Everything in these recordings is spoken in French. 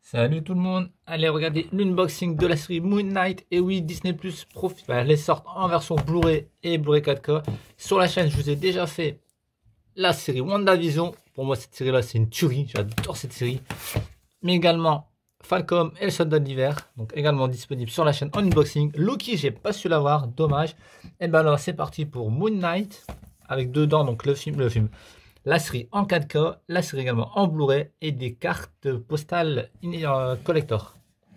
Salut tout le monde, allez regarder l'unboxing de la série Moon Knight. Et oui, Disney Plus les sortent en version Blu-ray et Blu-ray 4K. Sur la chaîne, je vous ai déjà fait la série WandaVision. Pour moi, cette série-là, c'est une tuerie, j'adore cette série. Mais également Falcon et le Soldat d'hiver, donc également disponible sur la chaîne en unboxing. Loki, j'ai pas su l'avoir, dommage. Et ben alors, c'est parti pour Moon Knight, avec dedans donc le film. La série en 4K, la série également en Blu-ray et des cartes postales collector.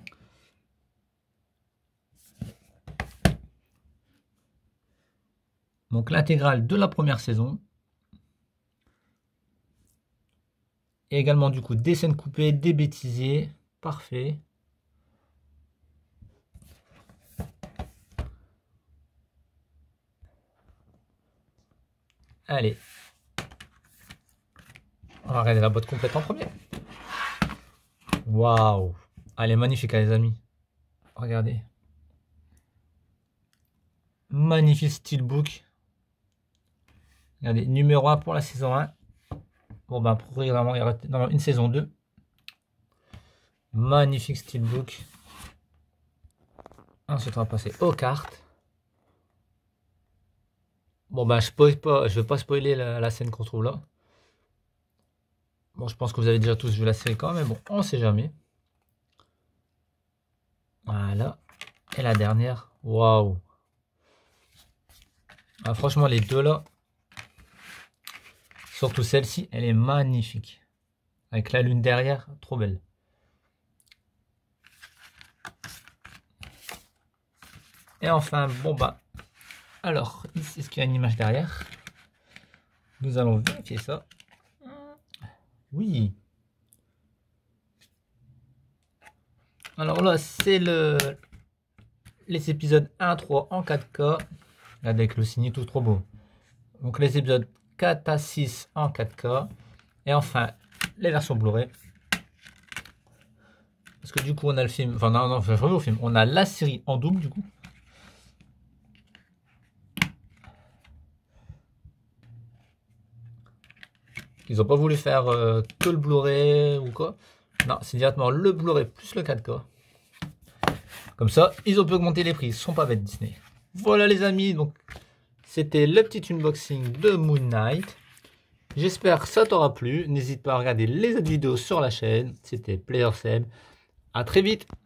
Donc l'intégrale de la première saison. Et également du coup des scènes coupées, des bêtisiers. Parfait. Allez. On va regarder la boîte complète en premier. Waouh. Elle est magnifique les amis. Regardez. Magnifique steelbook. Regardez, numéro 1 pour la saison 1. Bon ben probablement il y aura dans une saison 2. Magnifique steelbook. Ensuite on va passer aux cartes. Bon ben je vais pas spoiler la scène qu'on trouve là. Bon, je pense que vous avez déjà tous vu la série quand même, mais bon, on sait jamais. Voilà. Et la dernière, waouh. Ah, franchement, les deux là, surtout celle-ci, elle est magnifique. Avec la lune derrière, trop belle. Et enfin, bon bah, alors, ici, est-ce qu'il y a une image derrière? Nous allons vérifier ça. Oui. Alors là, c'est les épisodes 1-3 en 4K. Avec le signe tout trop beau. Donc les épisodes 4 à 6 en 4K. Et enfin, les versions Blu-ray. Parce que du coup, on a le film. Enfin, non, je reviens au film. On a la série en double, du coup. Ils n'ont pas voulu faire que le Blu-ray ou quoi. Non, c'est directement le Blu-ray plus le 4K. Comme ça, ils ont pu augmenter les prix. Ils sont pas bêtes, Disney. Voilà les amis, donc c'était le petit unboxing de Moon Knight. J'espère que ça t'aura plu. N'hésite pas à regarder les autres vidéos sur la chaîne. C'était Player Seb. À très vite.